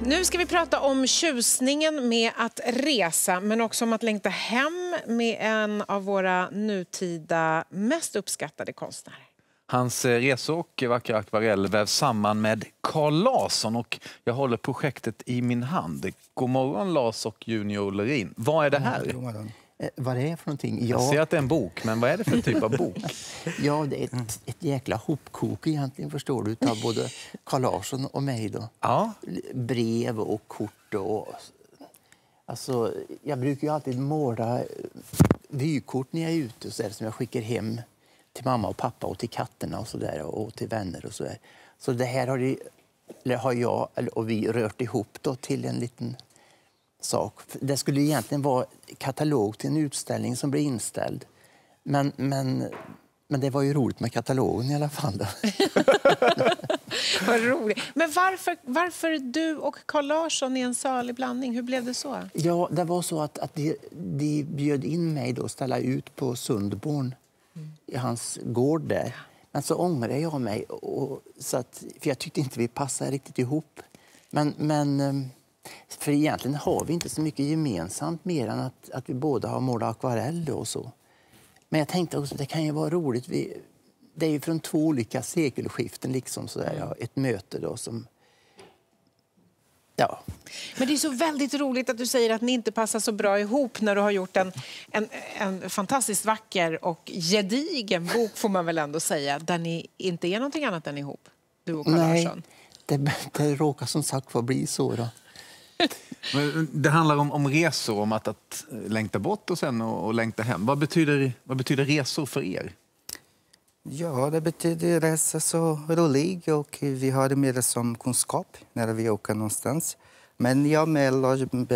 Nu ska vi prata om tjusningen med att resa, men också om att längta hem med en av våra nutida mest uppskattade konstnärer. Hans resor och vackra akvarell vävs samman med Carl Larsson och jag håller projektet i min hand. God morgon Lars och Junior Lerin. Vad är det här? Vad det är för någonting? Jag ser att det är en bok, men vad är det för typ av bok? Ja, det är ett jäkla hopkok egentligen, förstår du, av både Carl Larsson och mig då. Ja. Brev och kort och... Alltså, jag brukar ju alltid måla vykort när jag är ute så där, som jag skickar hem till mamma och pappa och till katterna och så där, och till vänner och så där. Så det här har jag och vi rört ihop då till en liten sak. Det skulle egentligen vara katalog till en utställning som blev inställd. Men det var ju roligt med katalogen i alla fall. Då. Vad roligt. Men varför du och Carl Larsson i en salig blandning? Hur blev det så? Ja, det var så att de bjöd in mig då att ställa ut på Sundborn i hans gård där. Men så ångrade jag mig för jag tyckte inte vi passade riktigt ihop. Men för egentligen har vi inte så mycket gemensamt mer än att vi båda har målat akvarell och så. Men jag tänkte också att det kan ju vara roligt. Det är ju från 2 olika sekelskiften liksom sådär. Ja, ett möte då som... Ja. Men det är så väldigt roligt att du säger att ni inte passar så bra ihop när du har gjort en fantastiskt vacker och gedigen bok, får man väl ändå säga, där ni inte är någonting annat än ihop, du och Carl Larsson. Det råkar som sagt få bli så då. Men det handlar om resor, om att längta bort och sen och längta hem. Vad betyder resor för er? Ja, det betyder resa så rolig och vi har det mer som kunskap när vi åker någonstans. Men jag med Lars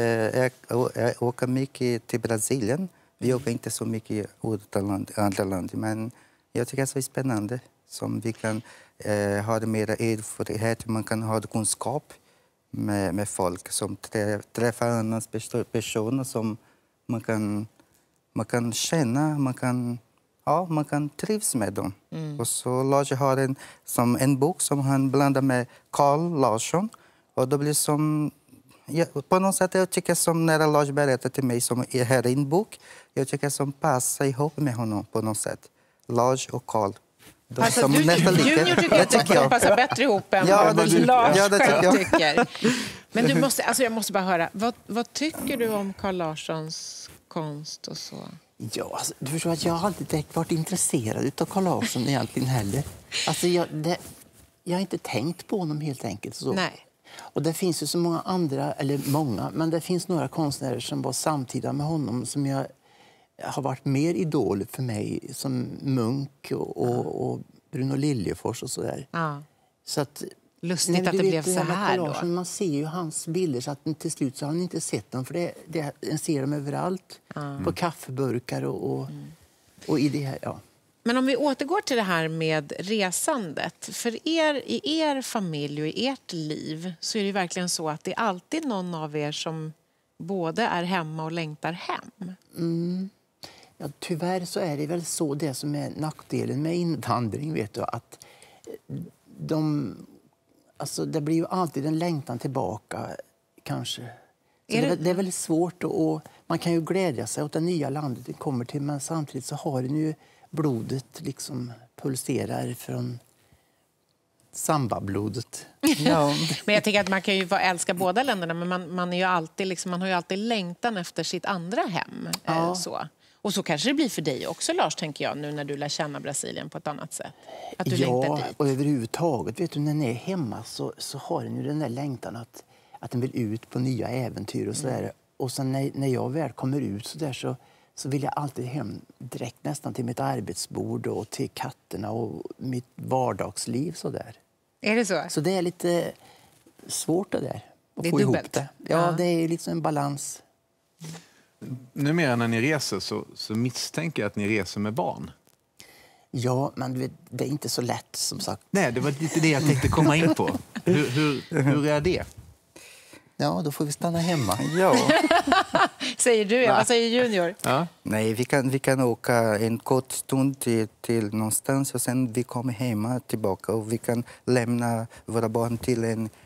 åker mycket till Brasilien. Vi åker inte så mycket i andra länder, men jag tycker det är spännande. Som vi kan ha det mer erfarenhet, man kan ha det kunskap med folk som träffar andra personer som man kan känna, man kan trivs med dem. Och så Lars har en bok som han blandar med Carl Larsson. Och det blir som... på något sätt jag tycker som när Lars berättar till mig som är här i en bok. Jag tycker som passar ihop med honom på något sätt. Lars och Carl. Alltså, Junior tycker att de passar bättre ihop än vad Lars själv tycker. Men jag måste bara höra, vad tycker du om Carl Larssons konst och så? Ja, alltså, du förstår att jag har alltid direkt varit intresserad av Carl Larsson egentligen heller. Alltså, jag har inte tänkt på honom helt enkelt. Så. Nej. Och det finns ju så många andra, men det finns några konstnärer som var samtida med honom som jag har varit mer idol för mig, som Munk och Bruno Liljefors och sådär. Ja. Så att, lustigt att det blev så här då. Man ser ju hans bilder så att till slut så har han inte sett dem, för en ser dem överallt. På kaffeburkar och i det här, ja. Men om vi återgår till det här med resandet. För i er familj och i ert liv så är det verkligen så att det är alltid någon av er som både är hemma och längtar hem. Ja, tyvärr så är det väl så, det som är nackdelen med invandring, vet du, att det blir ju alltid en längtan tillbaka, kanske. Så det är väldigt svårt, och man kan ju glädja sig åt det nya landet det kommer till, men samtidigt så har den ju blodet liksom pulserar från sambablodet. Ja. Men jag tänker att man kan ju älska båda länderna, men man är ju alltid man har ju alltid längtan efter sitt andra hem. Ja. Så. Och så kanske det blir för dig också, Lars, tänker jag, nu när du lär känna Brasilien på ett annat sätt. Att du längtar dit. Och överhuvudtaget, vet du, när ni är hemma så har den ju den där längtan att den vill ut på nya äventyr och sådär. Och sen när jag väl kommer ut så där så vill jag alltid hem direkt nästan till mitt arbetsbord och till katterna och mitt vardagsliv så där. Är det så? Så det är lite svårt det där. Det är få dubbelt. Ihop det. Ja, det är liksom en balans. Numera när ni reser så misstänker jag att ni reser med barn. Ja, men det är inte så lätt, som sagt. Nej, det var lite det jag tänkte komma in på. Hur är det? Ja, då får vi stanna hemma. Ja. Säger du, vad säger Junior? Ja. Nej, vi kan åka en kort stund till någonstans och sen vi kommer hemma tillbaka och vi kan lämna våra barn till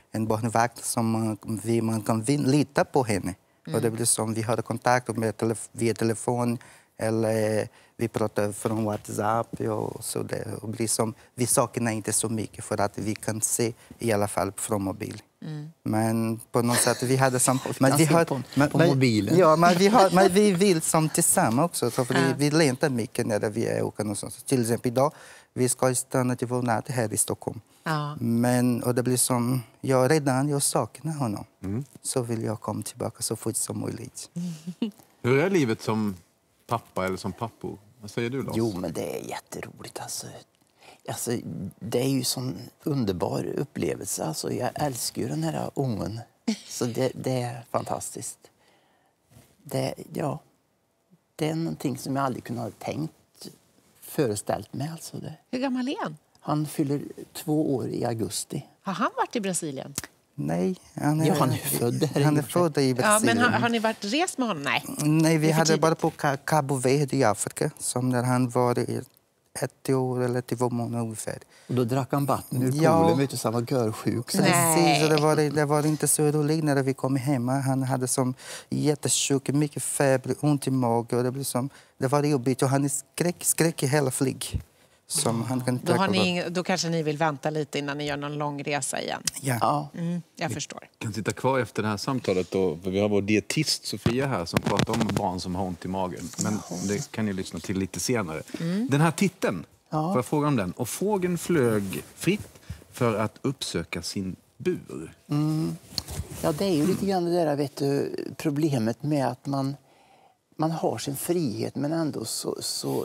en barnvakt som man kan lita på henne. Och det blir som vi hade kontakt med via telefon eller vi pratar från WhatsApp och så där. Och blir som, vi saknar inte så mycket för att vi kan se i alla fall från mobil. Men på något sätt vi hade som på mobilen. Ja, men vi vill som tillsammans också så för vi längtar mycket när vi åker någonstans. Till exempel idag vi ska stanna till vår natt här i Stockholm. Ja. Men och det blir som jag saknar honom. Så vill jag komma tillbaka så fort som möjligt. Hur är livet som pappa eller som pappor? Vad säger du, Lars? Jo, men det är jätteroligt. Alltså, det är ju en underbar upplevelse. Alltså, jag älskar ju den här ungen. Så det är fantastiskt. Det är någonting som jag aldrig kunde ha föreställt mig. Alltså det. Hur gammal är han? Han fyller 2 år i augusti. Har han varit i Brasilien? Nej, Han är född här. Han är född i Brasilien. Ja, men har ni varit rest med honom? Nej. Nej, vi hade bara på Cabo Verde i Afrika. Som när han var 1 år eller 2 månader ungefär. Och då drack han vatten ur poolen, vet du, så han var görsjuk. Precis, det var inte så roligt när vi kom hemma. Han hade som jättesjuk, mycket feber, ont i magen. Och det var jobbigt och han skrek i hela flyg. Som han kan Då kanske ni vill vänta lite innan ni gör någon lång resa igen. Ja. Jag förstår. Vi kan sitta kvar efter det här samtalet då, för vi har vår dietist Sofia här som pratar om barn som har ont i magen. Men det kan ni lyssna till lite senare. Den här titeln, får jag fråga om den? Och fågeln flög fritt för att uppsöka sin bur. Ja, det är ju lite grann det där, vet du, problemet med att man har sin frihet men ändå så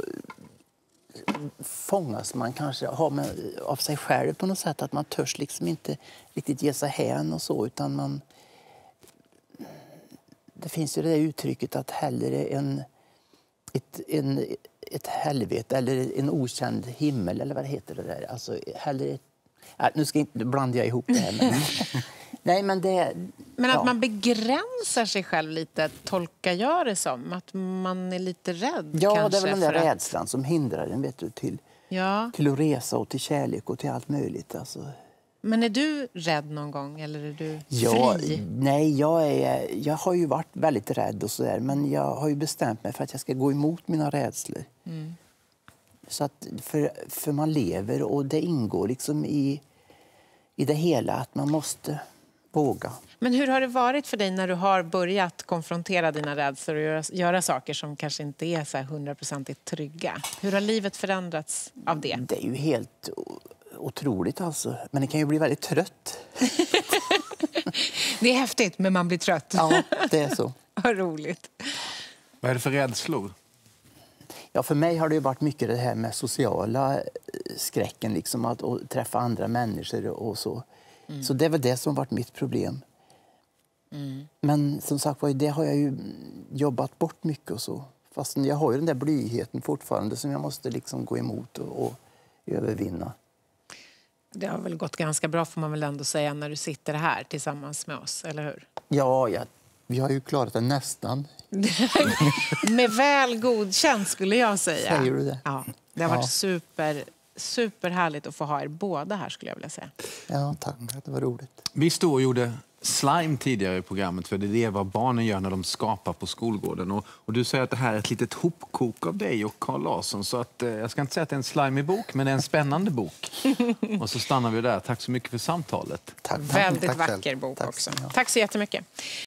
fångas man kanske av sig själv på något sätt, att man törs liksom inte riktigt ge sig hän och så, utan det finns ju det där uttrycket att hellre ett helvete eller en okänd himmel eller vad det heter det där, alltså hellre nu ska inte blanda jag ihop det här men nej, men att man begränsar sig själv lite, tolkar jag det som. Att man är lite rädd. Ja, kanske, det är väl den där rädslan som hindrar en, vet du, till att resa och till kärlek och till allt möjligt. Alltså. Men är du rädd någon gång eller är du fri? Nej, jag har ju varit väldigt rädd och sådär, men jag har ju bestämt mig för att jag ska gå emot mina rädslor. Så att för man lever och det ingår liksom i det hela att man måste våga. Men hur har det varit för dig när du har börjat konfrontera dina rädslor och göra saker som kanske inte är så här 100% trygga? Hur har livet förändrats av det? Det är ju helt otroligt alltså. Men det kan ju bli väldigt trött. Det är häftigt, men man blir trött. Ja, det är så. Vad roligt. Vad är det för rädslor? Ja, för mig har det ju varit mycket det här med sociala skräcken, liksom att träffa andra människor och så. Så det är väl det som har varit mitt problem. Men som sagt, det har jag ju jobbat bort mycket och så. Fast jag har ju den där blygheten fortfarande som jag måste liksom gå emot och övervinna. Det har väl gått ganska bra, får man väl ändå säga, när du sitter här tillsammans med oss, eller hur? Ja, vi har ju klarat det nästan. Med väl godkänt skulle jag säga. Säger du det? Ja, det har varit superhärligt att få ha er båda här, skulle jag vilja säga. Ja, tack. Det var roligt. Vi stod och gjorde slime tidigare i programmet, för det är vad barnen gör när de skapar på skolgården. Och du säger att det här är ett litet hopkok av dig och Carl Larsson, så att jag ska inte säga att det är en slimig bok, men det är en spännande bok. Och så stannar vi där. Tack så mycket för samtalet. Tack. Väldigt vacker bok också. Tack så jättemycket.